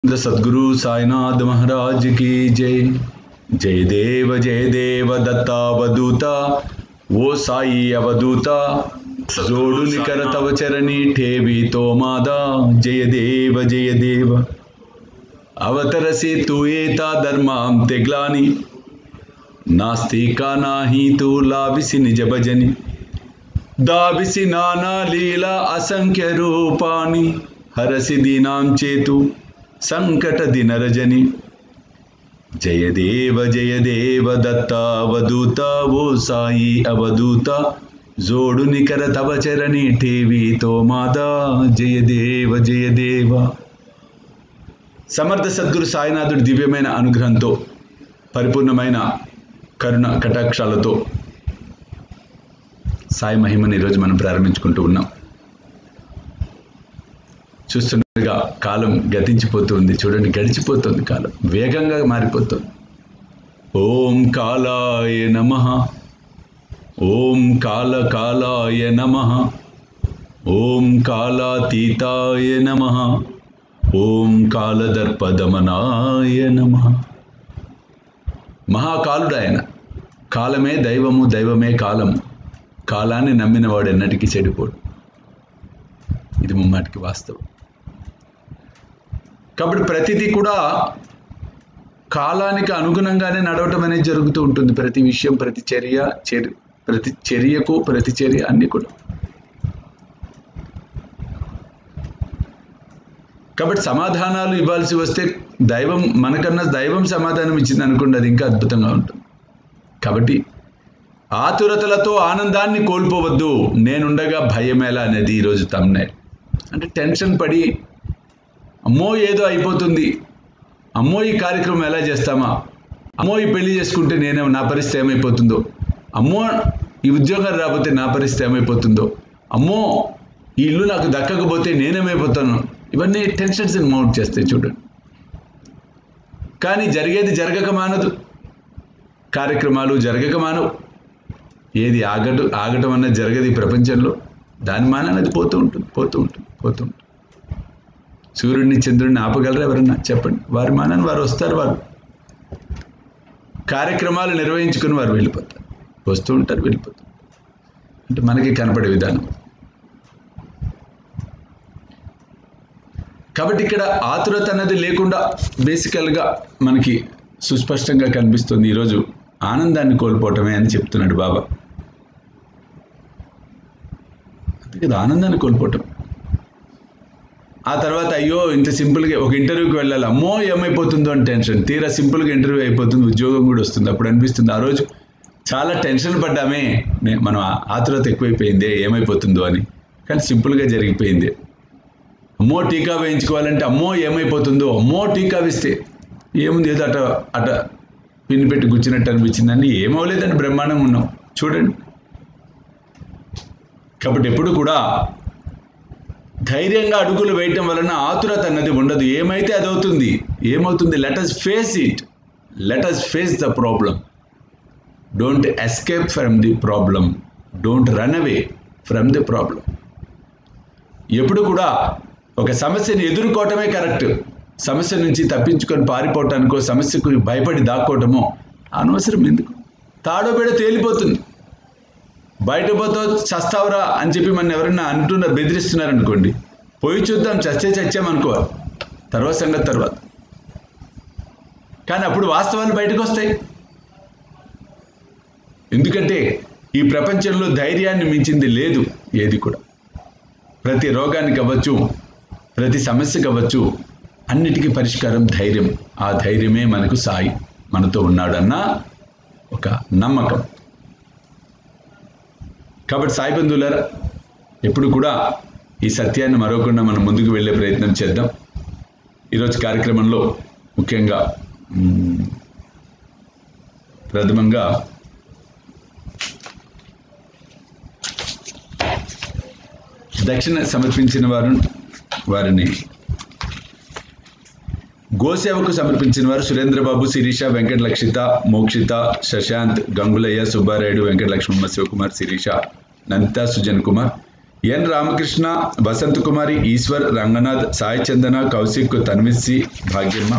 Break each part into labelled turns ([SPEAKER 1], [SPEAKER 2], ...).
[SPEAKER 1] सद्गुरु साईनाथ महाराज की जय। जय देव दत्तावधूता वो साई अवधूता जोडु निकर तव चरणी ठेवी तो मादा। जय देव अवतरसी तू येता धर्मां तेग्लानी नास्ति का नाही तू लाभिसी निज भजनी दाविसी नाना लीला असंख्य रूपानी हरसी दीनां चेतु संकट दिन रजनी। जय देव दत्तावधूता वो साई अवधूता जोडु निकर तव चरणी ठेवी तो मादा। जय देव సమర్థ సద్గురు సాయినాథుడి దివ్యమైన అనుగ్రహంతో పరిపూర్ణమైన కరుణ కటాక్షాలతో సాయి మహిమని ఈరోజు మనం ప్రారంభించుకుంటూ ఉన్నాం. చూస్తుండగా కాలం గతించిపోతుంది, చూడండి గడిచిపోతుంది, కాలం వేగంగా మారిపోతుంది. ఓం కాలాయ నమః, ఓం కాలాయ నమః, ఓం కాలాతీతాయ నమః, ఓం కాలదర్పదమనాయ నమః. మహాకాలుడు ఆయన. కాలమే దైవము, దైవమే కాలము. కాలాన్ని నమ్మినవాడు ఎన్నటికీ చెడిపోడు. ఇది ముమ్మాటికి వాస్తవం. కాబట్టి ప్రతిదీ కూడా కాలానికి అనుగుణంగానే నడవటం అనేది జరుగుతూ ఉంటుంది. ప్రతి విషయం, ప్రతి చర్యకు ప్రతి చర్య అన్ని కూడా. కాబట్టి సమాధానాలు ఇవ్వాల్సి వస్తే దైవం మనకన్నా దైవం సమాధానం ఇచ్చింది అనుకోండి, అది ఇంకా అద్భుతంగా ఉంటుంది. కాబట్టి ఆతురతలతో ఆనందాన్ని కోల్పోవద్దు, నేనుండగా భయమేలా అనేది ఈరోజు తమ్నైల్. అంటే టెన్షన్ పడి అమ్మో ఏదో అయిపోతుంది, అమ్మో ఈ కార్యక్రమం ఎలా చేస్తామా, అమ్మో ఈ పెళ్లి చేసుకుంటే నా పరిస్థితి ఏమైపోతుందో, అమ్మో ఈ ఉద్యోగం రాకపోతే నా పరిస్థితి ఏమైపోతుందో, అమ్మో ఈ ఇల్లు నాకు దక్కకపోతే నేనేమైపోతాను, ఇవన్నీ టెన్షన్స్ మౌంట్ చేస్తాయి చూడండి. కానీ జరిగేది జరగక మానదు, కార్యక్రమాలు జరగక మానవు. ఏది ఆగటం అన్నది జరగదు ఈ ప్రపంచంలో. దాని మానది పోతూ ఉంటుంది. సూర్యుడిని చంద్రుడిని ఆపగలరా ఎవరన్నా చెప్పండి? వారి మానాన్ని వారు వస్తారు, వారు కార్యక్రమాలు నిర్వహించుకుని వారు వెళ్ళిపోతారు, వస్తూ ఉంటారు, వెళ్ళిపోతారు. అంటే మనకి కనపడే విధానం. కాబట్టి ఇక్కడ ఆతురత అన్నది లేకుండా బేసికల్గా మనకి సుస్పష్టంగా కనిపిస్తుంది. ఈరోజు ఆనందాన్ని కోల్పోవటమే అని చెప్తున్నాడు బాబా. అంతే కదా, ఆనందాన్ని కోల్పోవటం. ఆ తర్వాత అయ్యో ఇంత సింపుల్గా ఒక ఇంటర్వ్యూకి వెళ్ళాలి, అమ్మో ఏమైపోతుందో అని టెన్షన్. తీరా సింపుల్గా ఇంటర్వ్యూ అయిపోతుంది, ఉద్యోగం కూడా వస్తుంది. అప్పుడు అనిపిస్తుంది ఆ రోజు చాలా టెన్షన్ పడ్డామే, మనం ఆతురత ఎక్కువైపోయింది ఏమైపోతుందో అని. కానీ సింపుల్గా జరిగిపోయింది. అమ్మో టీకా వేయించుకోవాలంటే అమ్మో ఏమైపోతుందో, అమ్మో టీకా వేస్తే ఏముంది, ఏదో అట పిన్ని పెట్టి గుచ్చినట్టు అనిపించిందని. ఏమవలేదని బ్రహ్మాండంగా ఉన్నాం చూడండి. కాబట్టి ఎప్పుడు కూడా ధైర్యంగా అడుగులు వేయటం వలన ఆతురత అన్నది ఉండదు. ఏమైతే అది అవుతుంది. ఏమవుతుంది? Let us face it, let us face the problem. Don't escape from the problem, don't run away from the problem. ఎప్పుడు కూడా ఒక సమస్యను ఎదుర్కోవటమే కరెక్ట్. సమస్య నుంచి తప్పించుకొని పారిపోవటానికో, సమస్యకు భయపడి దాక్కోవటమో అనవసరం. ఎందుకు? తాడో పేడ తేలిపోతుంది. బయట పోతో చస్తావురా అని చెప్పి మన ఎవరైనా అంటున్నారు, బెదిరిస్తున్నారు అనుకోండి, పోయి చూద్దాం, చస్తే చచ్చామనుకోవాలి, తర్వాత సంగతి తర్వాత. కానీ అప్పుడు వాస్తవాలు బయటకు వస్తాయి. ఎందుకంటే ఈ ప్రపంచంలో ధైర్యాన్ని మించింది లేదు ఏది కూడా. ప్రతి రోగానికి అవ్వచ్చు, ప్రతి సమస్యకు అవ్వచ్చు, అన్నిటికీ పరిష్కారం ధైర్యం. ఆ ధైర్యమే మనకు సాయి మనతో ఉన్నాడన్న ఒక నమ్మకం. కాబట్టి సాయి బంధువులారా, ఎప్పుడు కూడా ఈ సత్యాన్ని మరవకుండా మనం ముందుకు వెళ్ళే ప్రయత్నం చేద్దాం. ఈరోజు కార్యక్రమంలో ముఖ్యంగా ప్రథమంగా దక్షిణ సమర్పించిన వారిని గోసేవకు సమర్పించిన వారు సురేంద్రబాబు, శిరీష, వెంకట లక్షిత, మోక్షిత, శశాంత్, గంగులయ్య, సుబ్బారాయుడు, వెంకట లక్ష్మమ్మ, శివకుమార్, శిరీష, నంతా, సుజన్ కుమార్, ఎన్ రామకృష్ణ, వసంత్ కుమారి, ఈశ్వర్, రంగనాథ్, సాయి చందన, కౌశిక్, తన్విశ్రీ, భాగ్యమ్మ,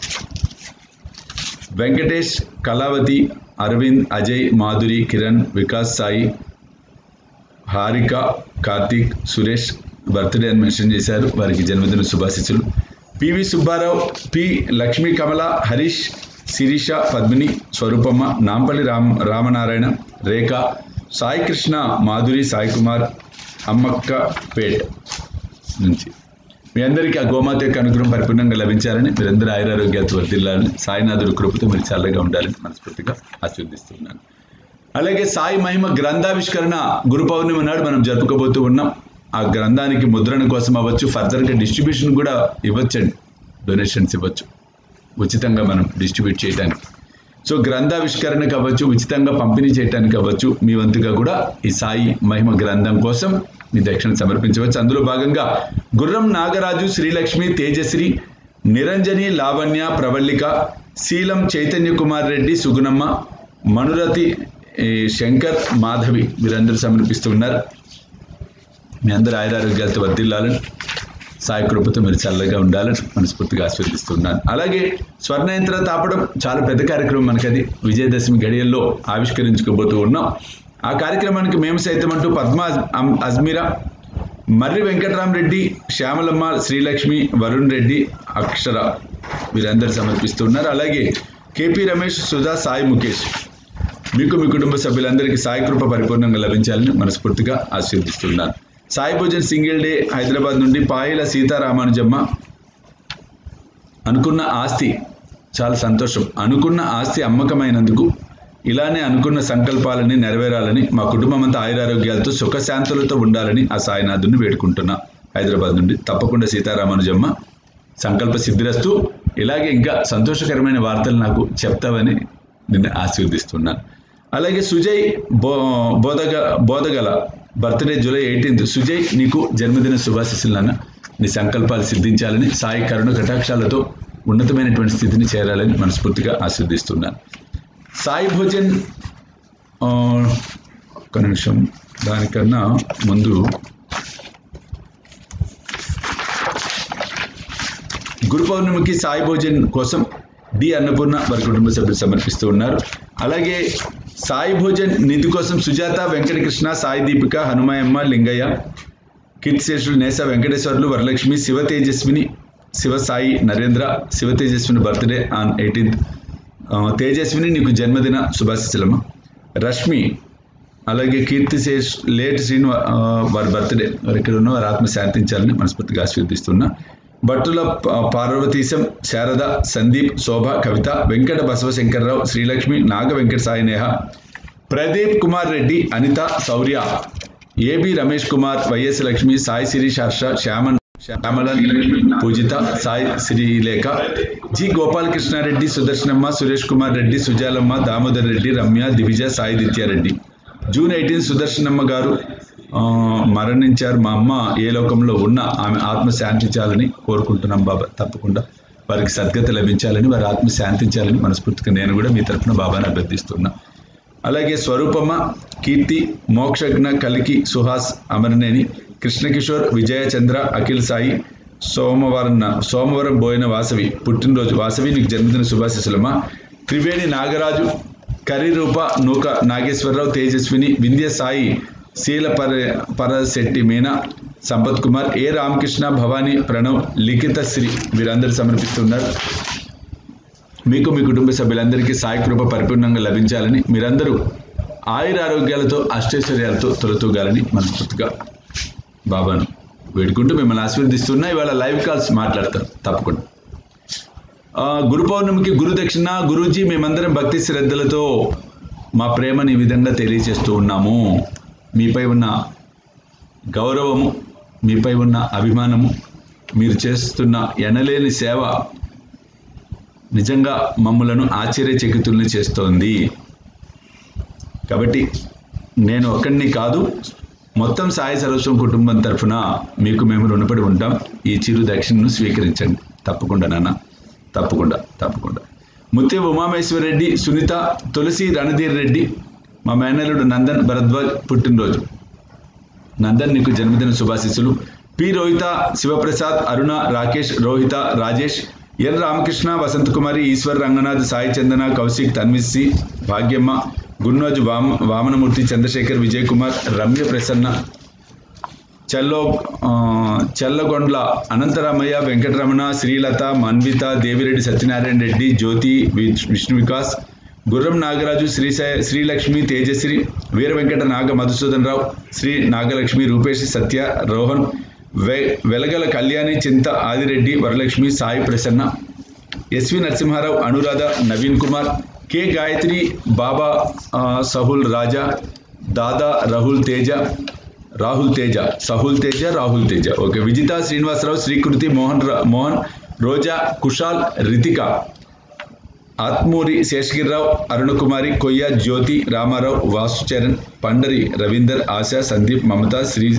[SPEAKER 1] వెంకటేష్, కళావతి, అరవింద్, అజయ్, మాధురి, కిరణ్, వికాస్, సాయి, హారిక, కార్తీక్, సురేష్ బర్త్డే అని మెన్షన్ చేశారు. వారికి జన్మదిన శుభాశీస్సులు. పివి సుబ్బారావు, పి లక్ష్మీ కమల, హరీష్, శిరీష, పద్మిని, స్వరూపమ్మ, నాంపల్లి రామనారాయణ, రేఖ, సాయి కృష్ణ, మాధురి, సాయి కుమార్, అమ్మక్కపేట్ నుంచి మీ అందరికీ ఆ గోమాత యొక్క అనుగ్రహం పరిపూర్ణంగా లభించాలని, మీరందరూ ఆయురారోగ్యాలతో వర్ధిల్లాలని, సాయినాథుడి కృపతో మీరు చల్లగా ఉండాలని మనస్ఫూర్తిగా ఆశీర్వదిస్తున్నాను. అలాగే సాయి మహిమ గ్రంథావిష్కరణ గురు పౌర్ణమి నాడు మనం జరుపుకోబోతూ ఉన్నాం. ఆ గ్రంథానికి ముద్రణ కోసం అవ్వచ్చు, ఫర్దర్గా డిస్ట్రిబ్యూషన్ కూడా ఇవ్వచ్చండి, డొనేషన్స్ ఇవ్వచ్చు ఉచితంగా మనం డిస్ట్రిబ్యూట్ చేయడానికి. సో గ్రంథావిష్కరణకు అవ్వచ్చు, ఉచితంగా పంపిణీ చేయడానికి అవ్వచ్చు, మీ వంతుగా కూడా ఈ సాయి మహిమ గ్రంథం కోసం మీ దక్షిణ సమర్పించవచ్చు. అందులో భాగంగా గుర్రం నాగరాజు, శ్రీలక్ష్మి, తేజశ్రీ, నిరంజని, లావణ్య, ప్రవళిక, శీలం, చైతన్య కుమార్ రెడ్డి, సుగుణమ్మ, మనురతి, శంకర్, మాధవి వీరందరూ సమర్పిస్తూ ఉన్నారు. మీ అందరూ ఆయురారోగ్యాలతో వర్ధిల్లాలని, సాయి కృపతో మీరు చల్లగా ఉండాలని మనస్ఫూర్తిగా ఆశీర్వదిస్తున్నాను. అలాగే స్వర్ణయంత్ర తాపడం చాలా పెద్ద కార్యక్రమం మనకది. విజయదశమి గడియల్లో ఆవిష్కరించుకోబోతూ ఉన్నాం. ఆ కార్యక్రమానికి మేము సైతం అంటూ పద్మ అజ్మీరా, మర్రి వెంకటరామరెడ్డి, శ్యామలమ్మ, శ్రీలక్ష్మి, వరుణ్ రెడ్డి, అక్షర వీరందరూ సమర్పిస్తున్నారు. అలాగే కేపీ రమేష్, సుధా, సాయి ముఖేష్ మీకు మీ కుటుంబ సభ్యులందరికీ సాయి కృప పరిపూర్ణంగా లభించాలని మనస్ఫూర్తిగా ఆశీర్దిస్తున్నాను. సాయి భోజన్ సింగిల్ డే హైదరాబాద్ నుండి పాయల సీతారామానుజమ్మ, అనుకున్న ఆస్తి చాలా సంతోషం. అనుకున్న ఆస్తి అమ్మకమైనందుకు ఇలానే అనుకున్న సంకల్పాలని నెరవేరాలని, మా కుటుంబం అంతా ఆయురారోగ్యాలతో సుఖశాంతులతో ఉండాలని ఆ సాయినాథుని వేడుకుంటున్నా. హైదరాబాద్ నుండి తప్పకుండా సీతారామానుజమ్మ సంకల్ప సిద్ధిరస్తూ. ఇలాగే ఇంకా సంతోషకరమైన వార్తలు నాకు చెప్తావని నిన్ను ఆశీర్దిస్తున్నాను. అలాగే సుజయ్ బోధగల బర్త్డే జూలై 18. సుజయ్ నీకు జన్మదిన శుభాశీస్సులను, నీ సంకల్పాలు సిద్ధించాలని, సాయి కరుణ కటాక్షాలతో ఉన్నతమైనటువంటి స్థితిని చేరాలని మనస్ఫూర్తిగా ఆశీర్దిస్తున్నాను. సాయి భోజన్ ఒక్క నిమిషం, దానికన్నా ముందు గురు పౌర్ణమికి సాయి భోజన్ కోసం డి అన్నపూర్ణ వారి కుటుంబ సభ్యులు సమర్పిస్తూ ఉన్నారు. అలాగే సాయి భోజన్ నిధి కోసం సుజాత, వెంకటకృష్ణ, సాయి దీపిక, హనుమాయమ్మ, లింగయ్య, కీర్తిశేషులు, Nesa Venkateswarlu, Varalakshmi, Siva Tejaswini, Siva Sai Narendra, Siva Tejaswini birthday on 18th. Tejaswini నీకు జన్మదిన శుభాశీస్సులమ్మ. రష్మి, అలాగే కీర్తిశేష్, లేట్ శ్రీను వారి బర్త్డే, వారు ఇక్కడ ఉన్న వారి ఆత్మ శాంతించాలని మనస్ఫూర్తిగా ఆశీర్దిస్తున్నా. Bhattula Parvatheesam, Sarada, Sandeep, Sobha, Kavitha, Venkata Basavashankarrao, Srilakshmi, Naga Venkata Sai Neha, Pradeep Kumar Reddy, Anitha, Shaurya, A B Ramesh Kumar, YS Lakshmi, Sai Sirish, Harsha, Syamalan, Poojitha, Sai Srilekha, G Gopalakrishnareddy, Sudarshanamma, Suresh Kumar Reddy, Sujalamma, Damodar Reddy, Ramya, Divija, Sai Dityareddy. June 18 Sudarshanamma గారు మరణించారు. మా అమ్మ ఏ లోకంలో ఉన్నా ఆమె ఆత్మ శాంతించాలని కోరుకుంటున్నాం బాబా. తప్పకుండా వారికి సద్గతి లభించాలని, వారి ఆత్మ శాంతించాలని మనస్ఫూర్తిగా నేను కూడా మీ తరఫున బాబాని అభ్యర్థిస్తున్నా. అలాగే స్వరూపమ్మ, కీర్తి, మోక్షజ్ఞ, కలికి, సుహాస్, అమరనేని, కృష్ణకిషోర్, విజయచంద్ర, అఖిల్ సాయి, సోమవరం బోయిన వాసవి పుట్టినరోజు. వాసవి నీకు జన్మదిన శుభాశీస్సులమ్మ. త్రివేణి నాగరాజు, కరిరూప, నూక నాగేశ్వరరావు, తేజస్విని, వింధ్య సాయి, శీల పరశెట్టి, మీనా, సంపత్ కుమార్, ఏ రామకృష్ణ, భవానీ, ప్రణవ్, లిఖిత శ్రీ వీరందరూ సమర్పిస్తున్నారు. మీకు మీ కుటుంబ సభ్యులందరికీ సాయి కృప పరిపూర్ణంగా లభించాలని, మీరందరూ ఆయురారోగ్యాలతో అష్టైశ్వర్యాలతో తొలతూగాలని మనస్ఫూర్తిగా బాబాను వేడుకుంటూ మిమ్మల్ని ఆశీర్వదిస్తున్నా. ఇవాళ లైవ్ కాల్స్ మాట్లాడతారు తప్పకుండా. గురు పౌర్ణమికి గురు దక్షిణ. గురూజీ, మేమందరం భక్తి శ్రద్ధలతో మా ప్రేమని ఈ విధంగా తెలియజేస్తూ ఉన్నాము. మీపై ఉన్న గౌరవము, మీపై ఉన్న అభిమానము, మీరు చేస్తున్న ఎనలేని సేవ నిజంగా మమ్మలను ఆశ్చర్యచకితుల్ని చేస్తోంది. కాబట్టి నేను ఒక్కడిని కాదు, మొత్తం సాయి సర్వస్వం కుటుంబం తరఫున మీకు మేము రుణపడి ఉంటాం. ఈ చిరు దక్షిణను స్వీకరించండి తప్పకుండా నాన్న, తప్పకుండా తప్పకుండా. ముత్య ఉమామేశ్వర్ రెడ్డి, సునీత, తులసి, రణధీర్ రెడ్డి, మా మేనల్లుడు నందన్ భరద్వాజ్ పుట్టినరోజు. నందన్ నీకు జన్మదిన శుభాశీస్సులు. పి రోహిత, శివప్రసాద్, అరుణ, రాకేష్, రోహిత, రాజేష్, ఎల్ రామకృష్ణ, వసంత్ కుమారి, ఈశ్వర్, రంగనాథ్, సాయి చందన, కౌశిక్, తన్విశ్రీ, భాగ్యమ్మ, గున్నోజ్, వామనమూర్తి, చంద్రశేఖర్, విజయ్ కుమార్, రమ్య ప్రసన్న, చల్లగొండ్ల అనంతరామయ్య, వెంకటరమణ, శ్రీలత, మన్విత, దేవిరెడ్డి, సత్యనారాయణ రెడ్డి, జ్యోతి, విష్ణు వికాస్, గుర్రం నాగరాజు, శ్రీలక్ష్మి, తేజశ్రీ, వీర వెంకట నాగ మధుసూదన్ రావు, శ్రీ నాగలక్ష్మి, రూపేష్, సత్య, Rohan, Velagala Kalyani, Chinta Adireddy, Varalakshmi, Sai Prasanna, SV Narasimharao, Anuradha, Naveen Kumar, K Gayathri, Baba, Sahul Raja, Dada, Rahul Teja, okay, Vijitha, Srinivasarao, Srikruthi, Mohan, Roja, Kushal, Ritika, Atmuri, Seshagirirao, Arunakumari, Koyya, Jyothi, Ramarao, వాసుచరణ్, Pandari, Ravinder, ఆశ, సందీప్, మమత,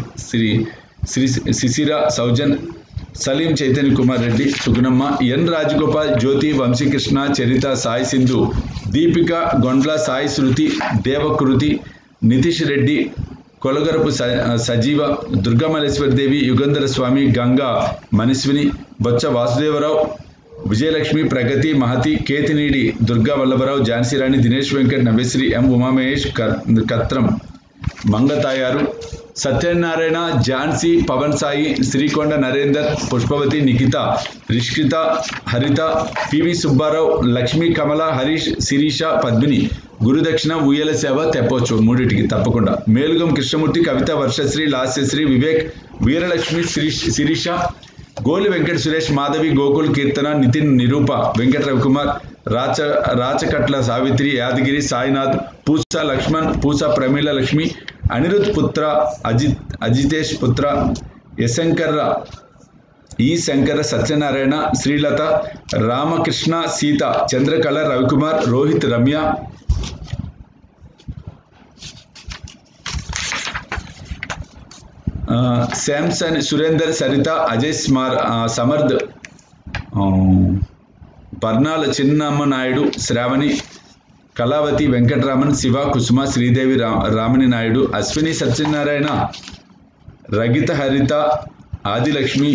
[SPEAKER 1] శిశిర, సౌజన్, సలీం, చైతన్య కుమార్ రెడ్డి, సుగుణమ్మ, ఎన్ రాజగోపాల్, జ్యోతి, వంశీకృష్ణ, చరిత, సాయి సింధు, దీపిక, గొండ్ల, సాయి శృతి, దేవకృతి, నితీష్ రెడ్డి, కొలగరపు సజీవ, దుర్గామల్లేశ్వరదేవి, యుగంధర స్వామి, గంగా మనస్విని, బొచ్చ వాసుదేవరావు, విజయలక్ష్మి, ప్రగతి, మహతి, కేతినీడి, దుర్గా వల్లభరావు, ఝాన్సీరాణి, దినేష్ వెంకట్, నవేశ్రీ, ఎం ఉమామహేష్, కత్రం మంగతాయారు, సత్యనారాయణ, ఝాన్సీ, పవన్ సాయి, శ్రీకొండ నరేందర్, పుష్పవతి, నిఖిత, రిష్కిత, హరిత, పివి సుబ్బారావు, లక్ష్మీ, కమల, హరీష్, శిరీష, పద్మిని, గురుదక్షిణ, ఉయ్యల సేవ తెప్పవచ్చు మూడిటికి తప్పకుండా. మేలుగం కృష్ణమూర్తి, కవిత, వర్షశ్రీ, లాస్యశ్రీ, వివేక్, వీరలక్ష్మి, శిరీష, గోలి వెంకట సురేష్, మాధవి, గోకుల్, కీర్తన, నితిన్, నిరూప, వెంకట రవికుమార్, రాచకట్ల సావిత్రి, యాదగిరి, సాయినాథ్, పూస లక్ష్మణ్, పూస ప్రమీల లక్ష్మి, అనిరుద్ పుత్ర, అజితేష్ పుత్ర, శంకర, సత్యనారాయణ, శ్రీలత, రామకృష్ణ, సీత, చంద్రకళ, రవికుమార్, రోహిత్, రమ్య, శాంసన్, సురేందర్, సరిత, అజయ్, సమర్థ్, బర్నాల చిన్నమ్మ నాయుడు, శ్రావణి, కళావతి, వెంకటరామన్, శివ, కుసుమ, శ్రీదేవి, రామణి నాయుడు, అశ్విని, సత్యనారాయణ, రగిత, హరిత, ఆదిలక్ష్మి,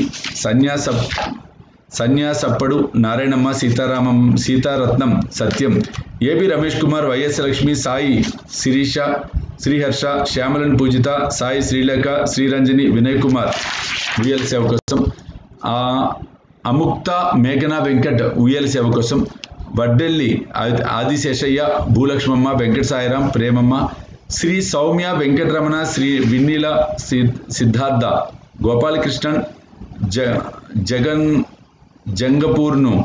[SPEAKER 1] సన్యాసప్పడు, నారాయణమ్మ, సీతారత్నం, సత్యం, ఏబి రమేష్ కుమార్, వైఎస్ లక్ష్మి, సాయి శిరీష, శ్రీహర్ష, శ్యామలన్, పూజిత, సాయి శ్రీలేఖ, శ్రీరంజని, వినయ్ కుమార్, ఉయ్యల సేవ కోసం, అముక్త, మేఘనా వెంకట్, ఉయ్యల సేవ కోసం, వడ్డెల్లి ఆదిశేషయ్య, భూలక్ష్మమ్మ, వెంకట సాయిరాం, ప్రేమమ్మ, శ్రీ సౌమ్య, వెంకటరమణ, శ్రీ విన్నీల, సిద్ధార్థ, గోపాలకృష్ణన్, జంగపురాను,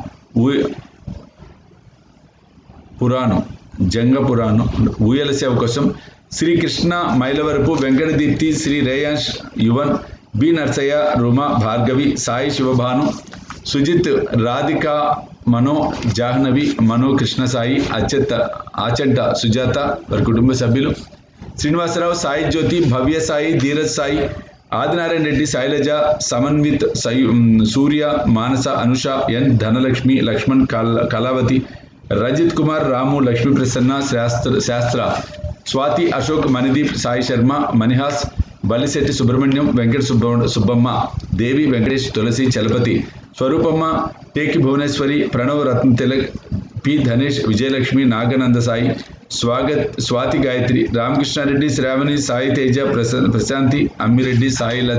[SPEAKER 1] ఊయల సేవ కోసం, శ్రీకృష్ణ, మైలవరపు, వెంకటదీప్తి, శ్రీ రేయాంష్, యువన్, బి నర్సయ్య, రుమ, భార్గవి, సాయి శివభాను, సుజిత్, రాధిక, మనో, జాహ్నవి, మనో, కృష్ణసాయి, ఆచంట సుజాత, వారి కుటుంబ సభ్యులు, శ్రీనివాసరావు, సాయి జ్యోతి, భవ్య సాయి, ధీరజ్ సాయి, ఆదినారాయణ రెడ్డి, శైలజ, సమన్విత్, సూర్య, మానస, అనుష, ఎన్ ధనలక్ష్మి, లక్ష్మణ్, కళావతి, రజిత్ కుమార్, రాము, Lakshmi Prasanna, Shastra, Swathi, Ashok, Manideep, Sai Sharma, Manihas, Balisetti Subrahmanyam, Venkata Subbamma, Devi, Venkatesh, Tulasi, Chalapathi, Swaroopamma, Teki Bhuvaneshwari, Pranav, Ratna Tilak, P Dhanesh, Vijayalakshmi, Nagananda Sai, Swathi Gayathri, Ramakrishnareddy, Shravani, Sai Teja, Prashanthi, Ammireddy,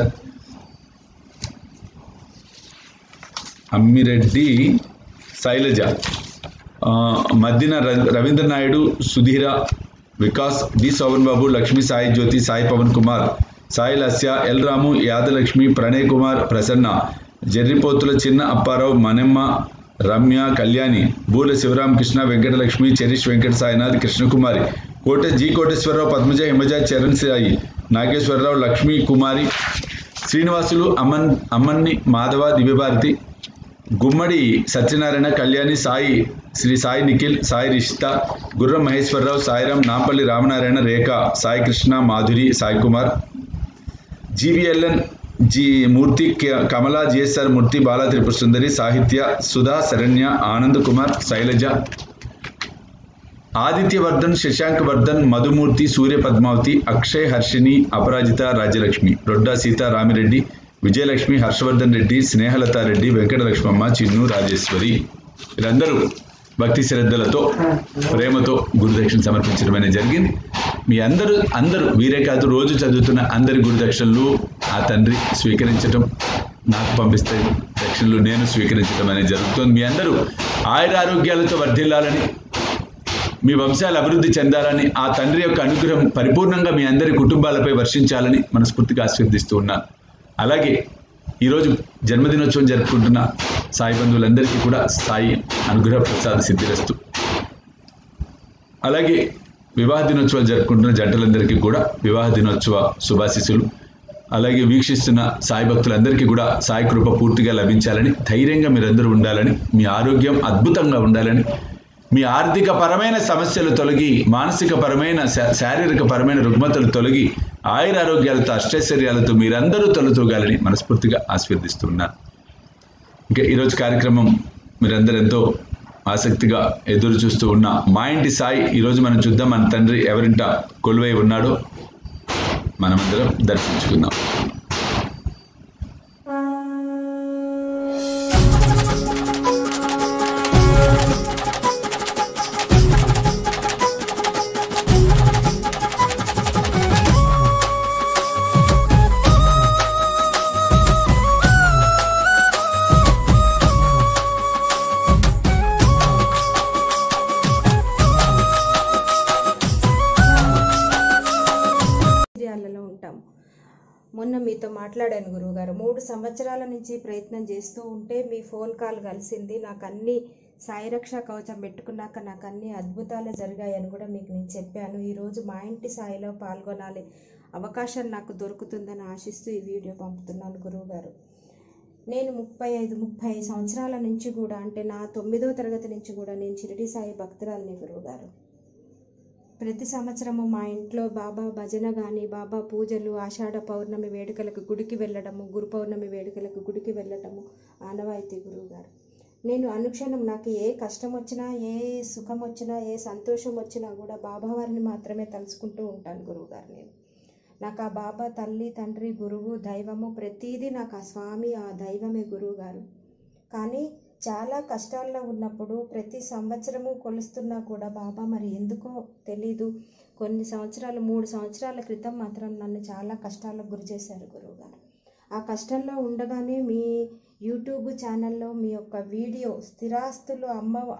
[SPEAKER 1] Shailaja, Maddina Ravindra Naidu, Sudheera, Vikas, D Shoban Babu, Lakshmi, Sai Jyothi, Sai Pavan Kumar, Sai Lasya, L Ramu, Yadalakshmi, Pranay Kumar, Prasanna, Jarripothula Chinna Apparao, Manemma, Ramya, Kalyani, Boola Shivaramakrishna, Venkatalakshmi, cherish, Venkata Sainath, Krishnakumari, Koteswararao, Padmaja, Himaja, Charan Sai, Nageswararao, Lakshmi Kumari, Srinivasulu, Ammanni, Madhava, Divyabharathi, Gummadi Satyanarayana, Kalyani, Sai, Sri Sai Nikhil, Sai Rishitha, Gurram Maheswararao, Sairam, Nampally Ramanarayana, Rekha, Sai Krishna, Madhuri, Sai Kumar, GVLN, Murthy, Kamala, GSR Murthy, Bala Tripura Sundari, Sahithya, Sudha, Saranya, Anand Kumar, Shailaja, Adityavardhan, Shashank Vardhan, Madhumurthy, సూర్య పద్మావతి, అక్షయ్, హర్షిని, అపరాజిత, రాజ్యలక్ష్మి, రొడ్డా సీత, రామిరెడ్డి, విజయలక్ష్మి, హర్షవర్ధన్ రెడ్డి, స్నేహలతారెడ్డి, వెంకటలక్ష్మమ్మ, చిన్ను, రాజేశ్వరి వీరందరూ భక్తి శ్రద్ధలతో ప్రేమతో గురుదక్షిణ సమర్పించడం అనేది జరిగింది. మీ అందరూ వీరే కాదు, రోజు చదువుతున్న అందరి గురుదక్షిణలు ఆ తండ్రి స్వీకరించడం, నాకు పంపిస్తే దక్షిణలు నేను స్వీకరించడం అనేది జరుగుతుంది. మీ అందరూ ఆయురారోగ్యాలతో వర్ధిల్లాలని, మీ వంశాలు అభివృద్ధి చెందాలని, ఆ తండ్రి యొక్క అనుగ్రహం పరిపూర్ణంగా మీ అందరి కుటుంబాలపై వర్షించాలని మనస్ఫూర్తిగా ఆశీర్వదిస్తూ ఉన్నాను. అలాగే ఈరోజు జన్మదినోత్సవం జరుపుకుంటున్న సాయి బంధువులందరికీ కూడా సాయి అనుగ్రహ ప్రసాద సిద్ధిరస్తు. అలాగే వివాహ దినోత్సవాలు జరుపుకుంటున్న జంటలందరికీ కూడా వివాహ దినోత్సవ శుభాశీస్సులు. అలాగే వీక్షిస్తున్న సాయి భక్తులందరికీ కూడా సాయి కృప పూర్తిగా లభించాలని, ధైర్యంగా మీరందరూ ఉండాలని, మీ ఆరోగ్యం అద్భుతంగా ఉండాలని, మీ ఆర్థిక పరమైన సమస్యలు తొలగి, మానసిక పరమైన శారీరక పరమైన రుగ్మతలు తొలగి, ఆయురారోగ్యాలతో అష్టైశ్వర్యాలతో మీరందరూ తొలతూగాలని మనస్ఫూర్తిగా ఆశీర్వదిస్తున్నాను. ఇంకా ఈరోజు కార్యక్రమం మీరందరూ ఎంతో ఆసక్తిగా ఎదురు చూస్తూ ఉన్న మా ఇంటి సాయి ఈరోజు మనం చూద్దాం. మన తండ్రి ఎవరింట కొలువై ఉన్నాడో మనమందరం దర్శించుకుందాం.
[SPEAKER 2] మొన్న మీతో మాట్లాడాను గురువుగారు. 3 సంవత్సరాల నుంచి ప్రయత్నం చేస్తూ ఉంటే మీ ఫోన్ కాల్ కలిసింది. నాకు అన్ని సాయి రక్షా కవచం పెట్టుకున్నాక నాకు అన్ని అద్భుతాలు జరిగాయని కూడా మీకు నేను చెప్పాను. ఈరోజు మా ఇంటి సాయిలో పాల్గొనాలి, అవకాశం నాకు దొరుకుతుందని ఆశిస్తూ ఈ వీడియో పంపుతున్నాను గురువుగారు. నేను 30 సంవత్సరాల నుంచి కూడా, అంటే నా 9వ తరగతి నుంచి కూడా నేను షిరిడి సాయి భక్తురాలిని గురువుగారు. ప్రతి సంవత్సరము మా ఇంట్లో బాబా భజన కానీ, బాబా పూజలు, ఆషాఢ పౌర్ణమి వేడుకలకు గుడికి వెళ్ళడము, గురు పౌర్ణమి వేడుకలకు గుడికి వెళ్ళటము ఆనవాయితీ గురువుగారు. నేను అనుక్షణం నాకు ఏ కష్టం వచ్చినా, ఏ సుఖం వచ్చినా, ఏ సంతోషం వచ్చినా కూడా బాబా వారిని మాత్రమే తలుచుకుంటూ ఉంటాను గురువుగారు. నాకు ఆ బాబా తల్లి, తండ్రి, గురువు, దైవము ప్రతీదీ నాకు ఆ స్వామి, ఆ దైవమే గురువుగారు. కానీ చాలా కష్టాల్లో ఉన్నప్పుడు ప్రతి సంవత్సరము కొలుస్తున్నా కూడా బాబా మరి ఎందుకో తెలీదు, కొన్ని సంవత్సరాలు 3 సంవత్సరాల క్రితం మాత్రం నన్ను చాలా కష్టాలకు గురి చేశారు గురువుగారు. ఆ కష్టంలో ఉండగానే మీ యూట్యూబ్ ఛానల్లో మీ యొక్క వీడియో స్థిరాస్తులు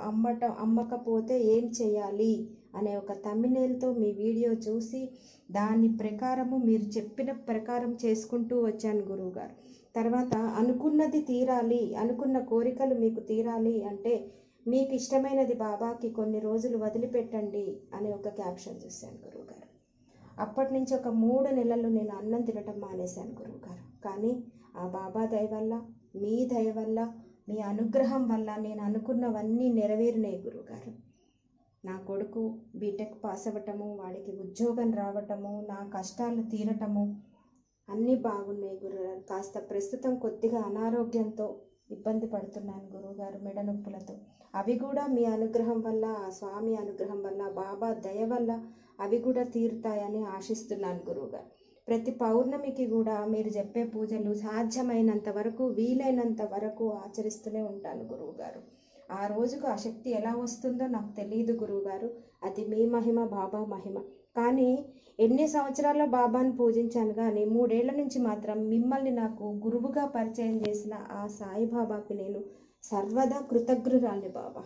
[SPEAKER 2] అమ్మకపోతే ఏం చేయాలి అనే ఒక థంబ్నెయిల్తో మీ వీడియో చూసి దాని ప్రకారము మీరు చెప్పిన ప్రకారం చేసుకుంటూ వచ్చాను గురువుగారు. తర్వాత అనుకున్నది తీరాలి, అనుకున్న కోరికలు మీకు తీరాలి అంటే మీకు ఇష్టమైనది బాబాకి కొన్ని రోజులు వదిలిపెట్టండి అనే ఒక క్యాప్షన్ చూశాను గురువుగారు. అప్పటి నుంచి ఒక 3 నెలలు నేను అన్నం తినటం మానేశాను గురువుగారు. కానీ ఆ బాబా దయ వల్ల, మీ దయ వల్ల, మీ అనుగ్రహం వల్ల నేను అనుకున్నవన్నీ నెరవేరినాయి గురువుగారు. నా కొడుకు బీటెక్ పాస్ అవ్వటము, వాడికి ఉద్యోగం రావటము, నా కష్టాలు తీరటము అన్నీ బాగున్నాయి గురువుగారు. కాస్త ప్రస్తుతం కొద్దిగా అనారోగ్యంతో ఇబ్బంది పడుతున్నాను గురువుగారు, మెడ నొప్పులతో. అవి కూడా మీ అనుగ్రహం వల్ల, ఆ స్వామి అనుగ్రహం వల్ల, బాబా దయ వల్ల అవి కూడా తీరుతాయని ఆశిస్తున్నాను గురువుగారు. ప్రతి పౌర్ణమికి కూడా మీరు చెప్పే పూజలు సాధ్యమైనంత వరకు, వీలైనంత వరకు ఆచరిస్తూనే ఉంటాను గురువుగారు. ఆ రోజుకు ఆ శక్తి ఎలా వస్తుందో నాకు తెలియదు గురువుగారు, అది మీ మహిమ, బాబా మహిమ. కానీ ఎన్ని సంవత్సరాల్లో బాబాను పూజించాను కానీ 3 ఏళ్ల నుంచి మాత్రం మిమ్మల్ని నాకు గురువుగా పరిచయం చేసిన ఆ సాయిబాబాకి నేను సర్వదా కృతజ్ఞురాలిని బాబా.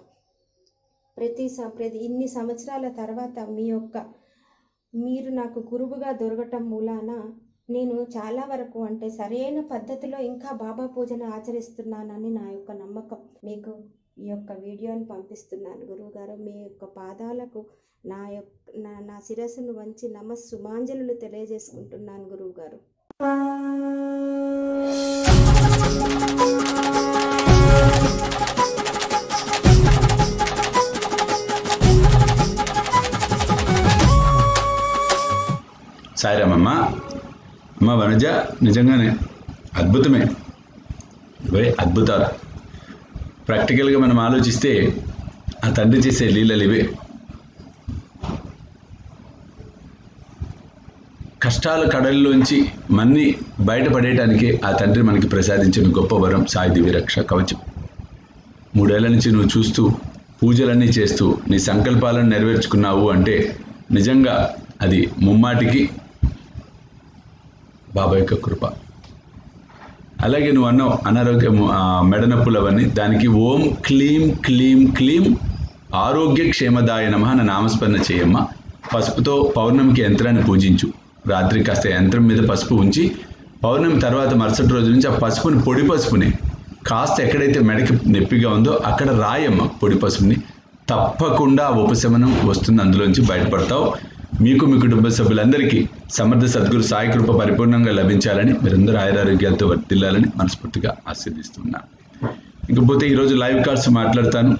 [SPEAKER 2] ప్రతి ఇన్ని సంవత్సరాల తర్వాత మీరు నాకు గురువుగా దొరకటం మూలాన నేను చాలా వరకు, అంటే సరైన పద్ధతిలో ఇంకా బాబా పూజను ఆచరిస్తున్నానని నా యొక్క నమ్మకం. మీకు ఈ యొక్క వీడియోని పంపిస్తున్నాను గురువుగారు. మీ యొక్క పాదాలకు నా శిరస్సును వంచి నమస్సుమాంజలు తెలియజేసుకుంటున్నాను గురువుగారు.
[SPEAKER 1] సాయిరామమ్మ, అమ్మ వనజ, నిజంగానే అద్భుతమే, ఇవే అద్భుతాలు. ప్రాక్టికల్గా మనం ఆలోచిస్తే ఆ తండ్రి చేసే లీలలు ఇవే. కష్టాల కడలిలోంచి మన్ని బయటపడేయడానికి ఆ తండ్రి మనకి ప్రసాదించిన గొప్ప వరం సాయి దివ్యరక్ష కవచం. 3 ఏళ్ల నుంచి నువ్వు చూస్తూ పూజలన్నీ చేస్తూ నీ సంకల్పాలను నెరవేర్చుకున్నావు అంటే నిజంగా అది ముమ్మాటికి బాబా యొక్క కృప. అలాగే నువ్వు అన్నావు అనారోగ్యం మెడనొప్పులు అవన్నీ, దానికి ఓం క్లీం క్లీం క్లీం ఆరోగ్య క్షేమదాయ నమః అన్న నామస్మరణ చేయమ్మా. పసుపుతో పౌర్ణమికి యంత్రాన్ని పూజించు. రాత్రి కాస్త యంత్రం మీద పసుపు ఉంచి పౌర్ణమి తర్వాత మరుసటి రోజు నుంచి ఆ పసుపుని, పొడి పసుపుని కాస్త ఎక్కడైతే మెడకి నొప్పిగా ఉందో అక్కడ రాయమ్మ పొడి పసుపుని. తప్పకుండా ఉపశమనం వస్తుంది, అందులోంచి బయటపడతావు. మీకు మీ కుటుంబ సభ్యులందరికీ సమర్థ సద్గురు సాయి కృప పరిపూర్ణంగా లభించాలని, మీరందరూ ఆయురారోగ్యాలతో వర్తిల్లాలని మనస్ఫూర్తిగా ఆశీర్దిస్తున్నాను. ఇంకపోతే ఈరోజు లైవ్ కాల్స్ మాట్లాడతాను.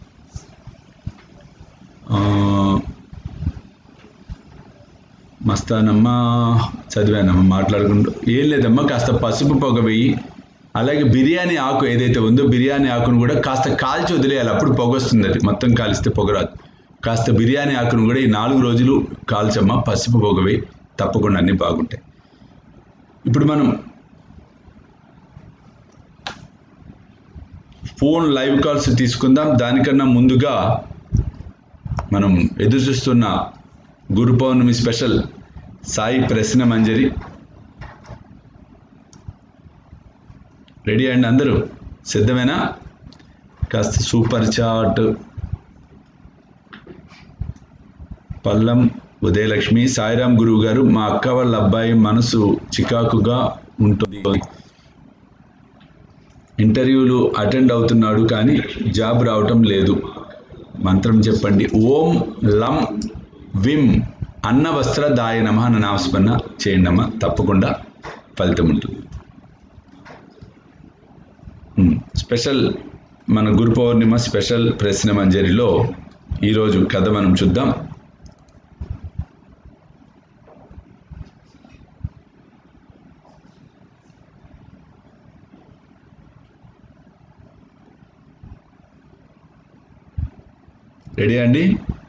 [SPEAKER 1] మస్తానమ్మా చదివానమ్మా, మాట్లాడుకుంటూ ఏం లేదమ్మా, కాస్త పసుపు పొగ వేయి. అలాగే బిర్యానీ ఆకు ఏదైతే ఉందో బిర్యానీ ఆకును కూడా కాస్త కాల్చి వదిలేయాలి, అప్పుడు పొగ వస్తుంది. అది మొత్తం కాలిస్తే పొగ రాదు. కాస్త బిర్యానీ ఆకును కూడా ఈ 4 రోజులు కాల్చమ్మా, పసుపు పొగ వేయి, తప్పకుండా అన్నీ బాగుంటాయి. ఇప్పుడు మనం ఫోన్ లైవ్ కాల్స్ తీసుకుందాం. దానికన్నా ముందుగా మనం ఎదురు చూస్తున్న గురు పౌర్ణమి స్పెషల్ సాయి ప్రశ్న మంజరి రెడీ అండి, అందరూ సిద్ధమేనా? కాస్త సూపర్ చాట్. పల్లం ఉదయలక్ష్మి, సాయిరామ్ గురువు గారు, మా అక్క వాళ్ళ అబ్బాయి మనసు చికాకుగా ఉంటుంది, ఇంటర్వ్యూలు అటెండ్ అవుతున్నాడు కానీ జాబ్ రావటం లేదు, మంత్రం చెప్పండి. ఓం లం విం అన్న వస్త్రదాయ నమః అన్న నామస్మరణ చేయండి అమ్మా, తప్పకుండా ఫలితం ఉంటుంది. స్పెషల్ మన గురు పౌర్ణిమ స్పెషల్ ప్రశ్న మంజరిలో ఈరోజు కథ మనం చూద్దాం. రెడీ అండి?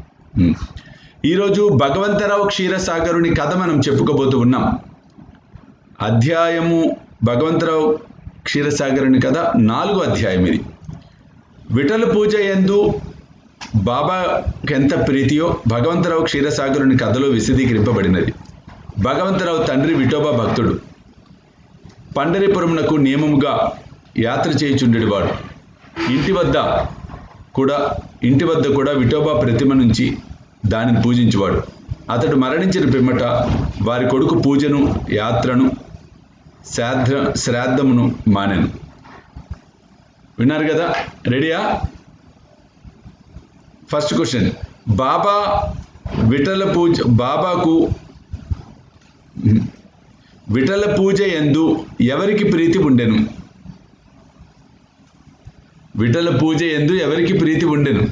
[SPEAKER 1] ఈరోజు భగవంతరావు క్షీరసాగరుని కథ మనం చెప్పుకోబోతూ ఉన్నాం. అధ్యాయము భగవంతరావు క్షీరసాగరుని కథ 4వ అధ్యాయం ఇది. విఠల పూజ యందు బాబాకి ఎంత ప్రీతియో భగవంతరావు క్షీరసాగరుని కథలో విశదీకరింపబడినది. భగవంతరావు తండ్రి విఠోబా భక్తుడు. పండరిపురమునకు నియమముగా యాత్ర చేయుచుండేవాడు. ఇంటి వద్ద కూడా విఠోబా ప్రతిమ నుంచి దానిని పూజించేవాడు. అతడు మరణించిన పిమ్మట వారి కొడుకు పూజను, యాత్రను, శ్రాద్ధమును మానెను. విన్నారు కదా? రెడీయా? ఫస్ట్ క్వశ్చన్, బాబాకు విఠల పూజ యందు ఎవరికి ప్రీతి ఉండెను? విఠల పూజ యందు ఎవరికి ప్రీతి ఉండెను?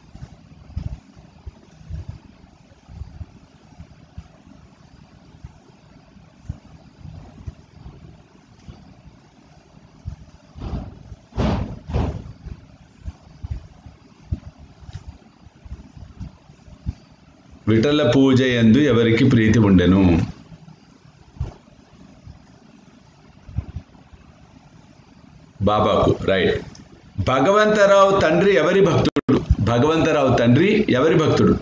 [SPEAKER 1] విఠల పూజ యందు ఎవరికి ప్రీతి ఉండెను? బాబాకు. రైట్. భగవంతరావు తండ్రి ఎవరి భక్తుడు? భగవంతరావు తండ్రి ఎవరి భక్తుడు?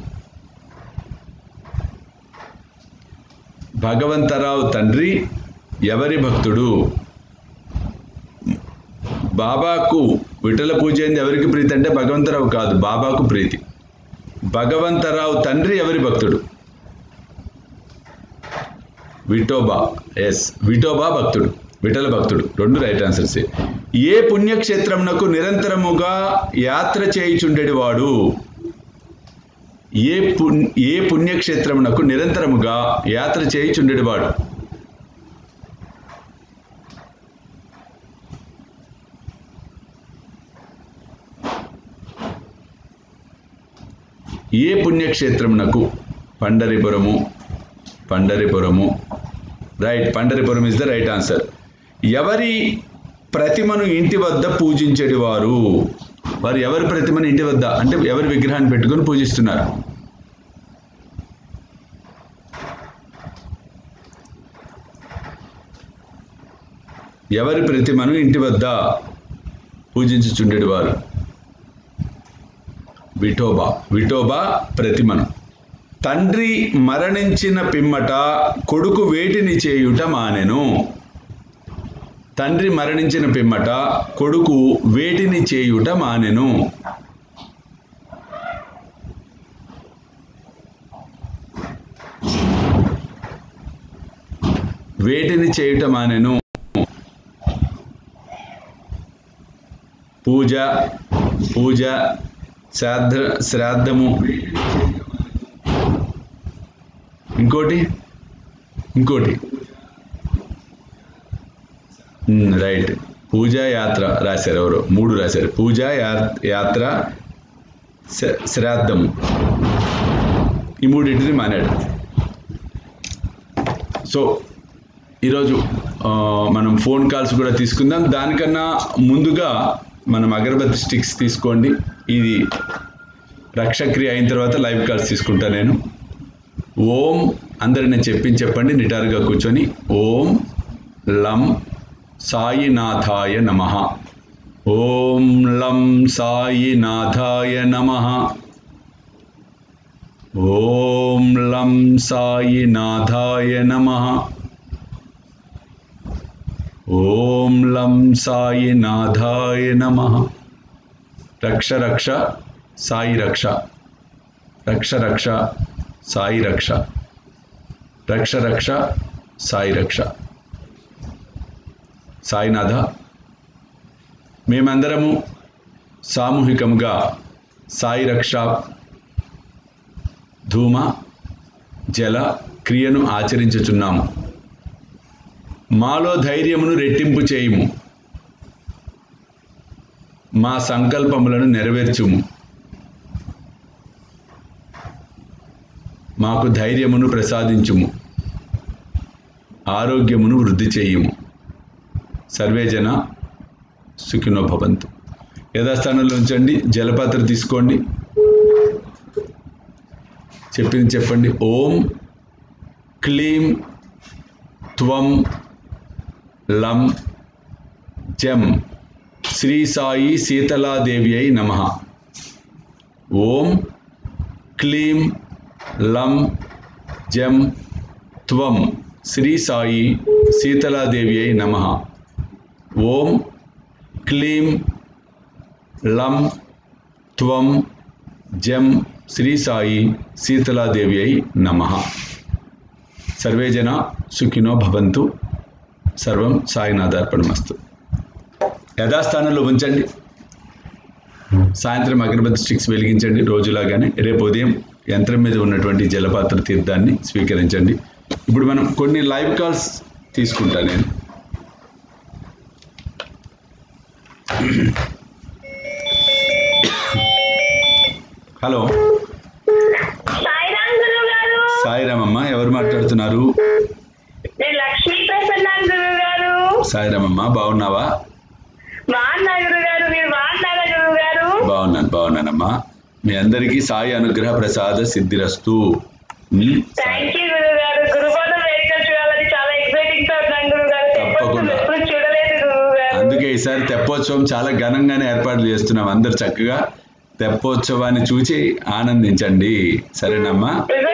[SPEAKER 1] భగవంతరావు తండ్రి ఎవరి భక్తుడు? బాబాకు విఠల పూజ యందు ఎవరికి ప్రీతి అంటే భగవంతరావు కాదు, బాబాకు ప్రీతి. భగవంతరావు తండ్రి ఎవరి భక్తుడు? విఠోబా. ఎస్, విఠోబా భక్తుడు, విఠల భక్తుడు. 2 రైట్ ఆన్సర్స్. ఏ పుణ్యక్షేత్రమునకు నిరంతరముగా యాత్ర చేయుచుండేవాడు? ఏ పుణ్యక్షేత్రమునకు నిరంతరముగా యాత్ర చేయుచుండేవాడు? ఏ పుణ్యక్షేత్రమునకు? పండరిపురము. Right, Pandaripuram is the right answer. ఎవరి ప్రతిమను ఇంటి వద్ద పూజించేవారు? వారు ఎవరి ప్రతిమను ఇంటి వద్ద అంటే ఎవరి విగ్రహాన్ని పెట్టుకొని పూజిస్తున్నారు? ఎవరి ప్రతిమను ఇంటి వద్ద పూజించుచుండేవారు? విఠోబా. విఠోబా ప్రతిమను. తండ్రి మరణించిన పిమ్మట కొడుకు వేటిని చేయుట మానెను? తండ్రి మరణించిన పిమ్మట కొడుకు వేటిని చేయుట మానెను? వేటిని చేయుట మానెను? పూజ, పూజ, శ్రాద్ధము, ఇంకోటి రైట్. పూజ, యాత్ర రాశారు ఎవరు? 3 రాశారు. పూజ, యాత్ర, శ్రాద్ధము, ఈ 3 మానాడు. సో ఈరోజు మనం ఫోన్ కాల్స్ కూడా తీసుకుందాం. దానికన్నా ముందుగా మనం అగరబత్తి స్టిక్స్ తీసుకోండి. ఇది రక్షక్రియ అయిన తర్వాత లైవ్ కాల్స్ తీసుకుంటా నేను. ఓం అందరు నేను చెప్పండి నిటారుగా కూర్చొని. ఓం లం సాయినాథాయ నమః. ఓం లం సాయినాథాయ నమః. ఓం లం సాయినాథాయ నమః. ఓం లం సాయినాథాయ నమః. రక్ష రక్ష సాయి రక్ష. రక్ష రక్ష సాయి రక్ష. రక్ష రక్ష సాయి రక్ష. సాయినాథ, మేమందరము సామూహికంగా సాయి రక్ష ధూమ జల క్రియను ఆచరించుచున్నాము. మాలో ధైర్యమును రెట్టింపు చేయుము. మా సంకల్పములను నెరవేర్చుము. మాకు ధైర్యమును ప్రసాదించుము. ఆరోగ్యమును వృద్ధి చేయుము. సర్వేజన సుఖినో భవంతు. యథాస్థానంలో ఉంచండి. జలపాత్ర తీసుకోండి. చెప్పండి. ఓం క్లీం త్వం లం జం శ్రీ సాయి శీతలాదేవి అయి నమః. ఓం క్లీం లం జం త్వం శ్రీ సాయి శీతలాదేవి అయి నమః. ఓం క్లీం లం త్వం జం శ్రీ సాయి శీతలాదేవి అయి నమః. సర్వే జన సుఖినో భవంతు. సర్వం సాయినాథార్పణమస్తు. యథాస్థానంలో ఉంచండి. సాయంత్రం అగరబత్తి స్టిక్స్ వెలిగించండి రోజులాగానే. రేపు ఉదయం యంత్రం మీద ఉన్నటువంటి జలపాత్ర తీర్థాన్ని స్వీకరించండి. ఇప్పుడు మనం కొన్ని లైవ్ కాల్స్ తీసుకుంటా నేను. హలో, సాయిరామ్ అమ్మ, ఎవరు మాట్లాడుతున్నారు? సాయిరామమ్మ, బాగున్నావా? బాగున్నానమ్మా. మీ అందరికీ సాయి అనుగ్రహ ప్రసాద సిద్ధిరస్తు. తప్పకుండా. అందుకే ఈసారి తెప్పోత్సవం చాలా ఘనంగానే ఏర్పాట్లు చేస్తున్నాం. అందరు చక్కగా తెప్పోత్సవాన్ని చూసి ఆనందించండి. సరేనమ్మా?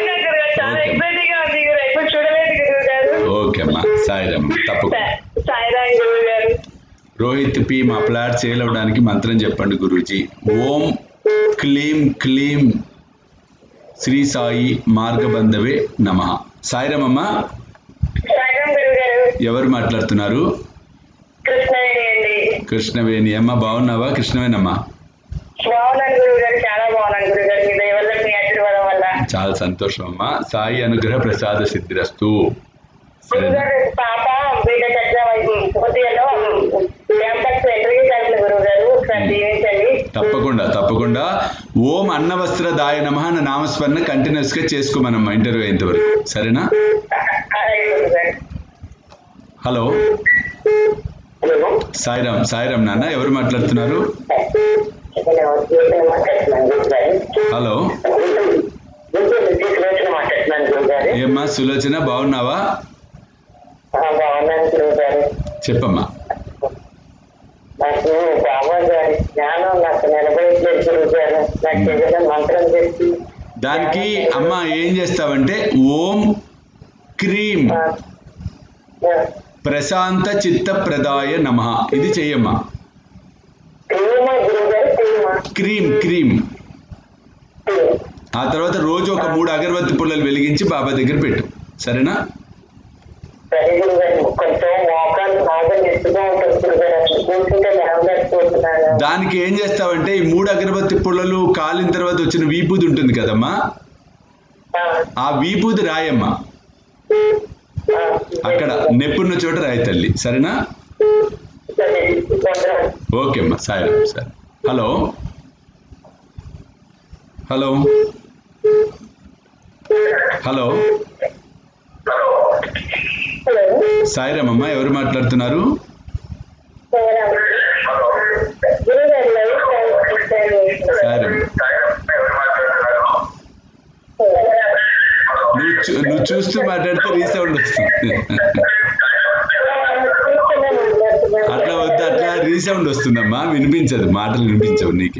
[SPEAKER 1] ఓకే అమ్మా. సాయిరామ్, తప్పకుండా. రోహిత్ పి, మా ఫ్లాట్ సేల్ అవడానికి మంత్రం చెప్పండి గురూజీ. ఓం క్లీం క్లీం శ్రీ సాయి మార్గబంధవే నమః. సాయిరామ్ అమ్మా, ఎవరు మాట్లాడుతున్నారు? కృష్ణవేణి అమ్మ, బాగున్నావా? కృష్ణవేణమ్మా, చాలా సంతోషం అమ్మా. సాయి అనుగ్రహ ప్రసాద సిద్ధిరస్తు. తప్పకుండా. ఓం అన్నవస్త్రదాయ నమః అన్న నామస్మరణ కంటిన్యూస్ గా చేసుకోమనమ్మా ఇంటర్వ్యూ అయ్యేంత వరకు. సరేనా? హలో, సాయిరామ్ నాన్న, ఎవరు మాట్లాడుతున్నారు? హలో, ఏమ్మా సులోచన, బాగున్నావా? చెప్పమ్మా.
[SPEAKER 3] జ్ఞానం నాకు నిలబడట్లేదు గురుగారు. నాకు ఏదైనా మంత్రం చెప్పి
[SPEAKER 1] దానికి అమ్మ ఏం చేస్తావంటే ఓం క్రీం ప్రశాంత చిత్త ప్రదాయ నమః ఇది చెయ్యమ్మా. Cream cream. ఆ తర్వాత రోజు ఒక 3 అగరబత్తి పుల్లలు వెలిగించి బాబా దగ్గర పెట్టు. సరేనా? దానికి ఏం చేస్తావంటే ఈ 3 అగరబత్తి పుల్లలు కాలిన తర్వాత వచ్చిన వీపూది ఉంటుంది కదమ్మా, ఆ వీపూది రాయమ్మా. అక్కడ నెప్పున్న చోట రాయి తల్లి. సరేనా? ఓకే అమ్మా. సరే సరే. హలో హలో హలో సాయిరామ్ అమ్మా, ఎవరు మాట్లాడుతున్నారు? నువ్వు చూస్తూ మాట్లాడితే రీసౌండ్ వస్తుంది. అట్లా వద్దు, అట్లా రీసౌండ్ వస్తుందమ్మా, వినిపించదు, మాటలు వినిపించవు నీకే.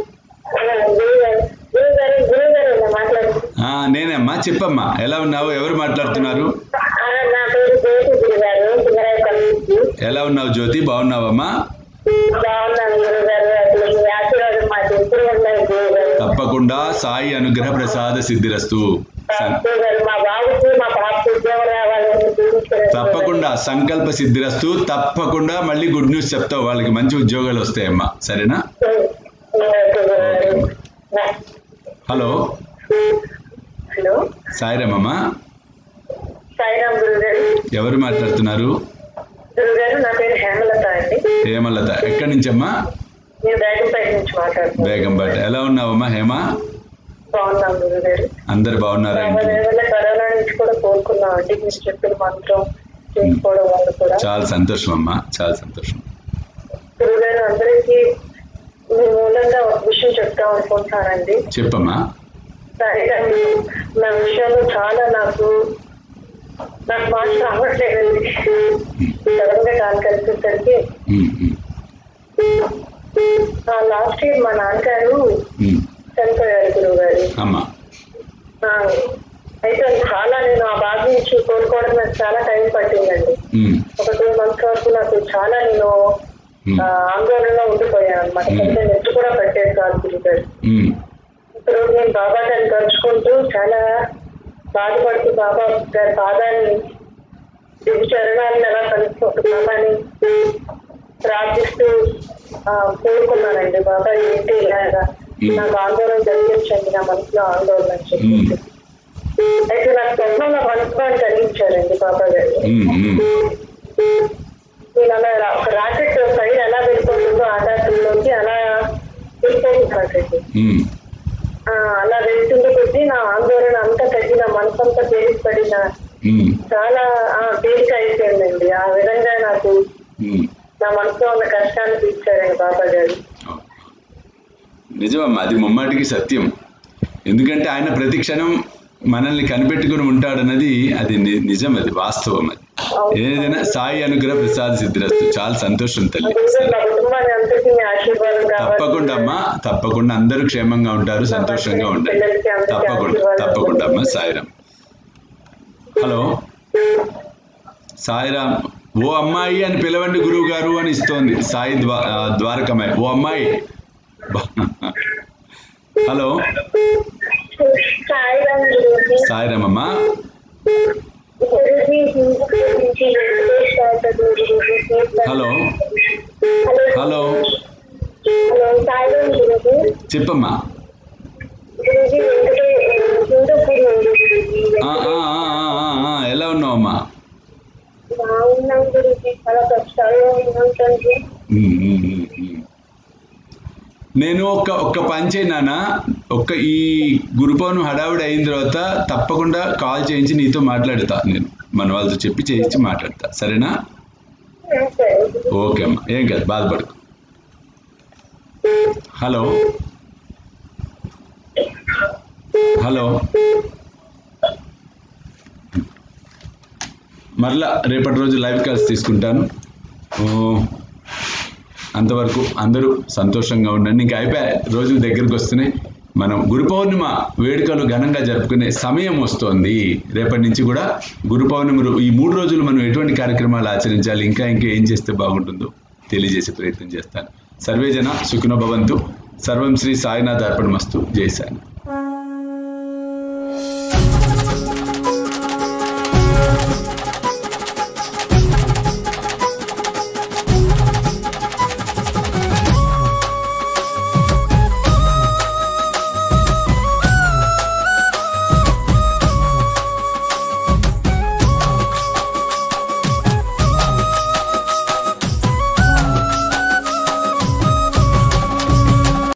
[SPEAKER 1] నేనమ్మా, చెప్పమ్మా, ఎలా ఉన్నావు? ఎవరు మాట్లాడుతున్నారు? ఎలా ఉన్నావు జ్యోతి? బాగున్నావమ్మా? తప్పకుండా సాయి అనుగ్రహ ప్రసాద సిద్ధిరస్తు. తప్పకుండా సంకల్ప సిద్ధిరస్తు. తప్పకుండా మళ్ళీ గుడ్ న్యూస్ చెప్తావు, వాళ్ళకి మంచి ఉద్యోగాలు వస్తాయమ్మా. సరేనా? హలో సాయిరామ్ అమ్మా. ఎవరు మాట్లాడుతున్నారు? హేమలత. ఎక్కడి నుంచి అమ్మా? బేగంపేట. ఎలా ఉన్నావమ్మా హేమ? అందరు బాగున్నారా? చాలా సంతోషం అమ్మా, చాలా సంతోషం.
[SPEAKER 3] అందరికీ మీ మూలంగా ఒక విషయం చెప్తాం అనుకుంటున్నానండి.
[SPEAKER 1] చెప్పమ్మా.
[SPEAKER 3] నా విషయంలో చాలా నాకు మాట రావట్లేదండి. సడన్ గా కాలు కలిసేసరికి లాస్ట్ ఇయర్ మా నాన్నగారు చనిపోయారు గురువు గారు. అయితే చాలా నేను ఆ బాధ నుంచి కోలుకోవడం నాకు చాలా టైం పట్టిందండి. ఒక 2 months వరకు నాకు చాలా నేను ఆందోళనలో ఉండిపోయాను అనమాట. కొంచెం నెట్టు కూడా పట్టేది కాదు గురువు గారు. ఇప్పుడు నేను బాబా గారిని తలుచుకుంటూ చాలా బాధపడుతూ బాబా గారి పాదాన్ని దిగు చరణాలను ఎలా కలుసుకుంటున్నామని ప్రార్థిస్తూ కోరుకున్నానండి. బాబా ఏంటి ఇలాగా నాకు ఆందోళన జరిగించండి, నా మనసులో ఆందోళన అని చెప్పి. అయితే నాకు స్వప్నంలో మనసుని కలిగించారండి బాబా గారు. నేను అలా ఒక రాకెట్ సైడ్ ఎలా వెళ్ళిపోతుందో ఆకాశంలోకి అలా వెళ్ళిపోతున్నానండి. అలా వెళ్తుండే కొద్దీ నా ఆందోళన అంతా తగ్గి నా మనసు అంతా తేలిపడిన చాలా తేలిక అయిపోయిందండి. ఆ విధంగా నాకు నా మనసులో ఉన్న కష్టాన్ని తీర్చారండి బాబా గారు.
[SPEAKER 1] నిజమమ్మా, అది ముమ్మాటికి సత్యం. ఎందుకంటే ఆయన ప్రతి క్షణం మనల్ని కనిపెట్టుకుని ఉంటాడన్నది అది నిజం, అది వాస్తవం. అది ఏదైనా సాయి అనుగ్రహ ప్రసాద సిద్ధిరస్తు. చాలా సంతోషం తల్లి. తప్పకుండా అమ్మా, తప్పకుండా అందరూ క్షేమంగా ఉంటారు, సంతోషంగా ఉంటారు. తప్పకుండా తప్పకుండా అమ్మా. సాయిరామ్. హలో సాయిరామ్. ఓ అమ్మాయి అని పిలవండి గురువు గారు అని ఇస్తోంది సాయి ద్వారకమ్మాయి. ఓ అమ్మాయి. హలో సాయిరామ్ అమ్మా. హలో హలో చెప్పమ్మా. ఎలా ఉన్నావమ్మా? నేను ఒక్క పని చేయనా, ఈ గురుపౌర్ణమి హడావుడి అయిన తర్వాత తప్పకుండా కాల్ చేయించి నీతో మాట్లాడతా. నేను మన వాళ్ళతో చెప్పి చేయించి మాట్లాడతా. సరేనా? ఓకే అమ్మా, ఏం కాదు, బాధపడకు. హలో హలో మరలా రేపటి రోజు లైవ్ కాల్స్ తీసుకుంటాను. అంతవరకు అందరూ సంతోషంగా ఉండండి. ఇంకా అయిపోయా, రోజులు దగ్గరికి వస్తున్నాయి. మనం గురు పౌర్ణిమ వేడుకలు ఘనంగా జరుపుకునే సమయం వస్తోంది. రేపటి నుంచి కూడా గురు పౌర్ణిమ ఈ 3 రోజులు మనం ఎటువంటి కార్యక్రమాలు ఆచరించాలి, ఇంకా ఏం చేస్తే బాగుంటుందో తెలియజేసే ప్రయత్నం చేస్తాను. సర్వేజన సుఖినో భవంతు. సర్వం శ్రీ సాయినాథ్ అర్పణమస్తు. జై సాయి.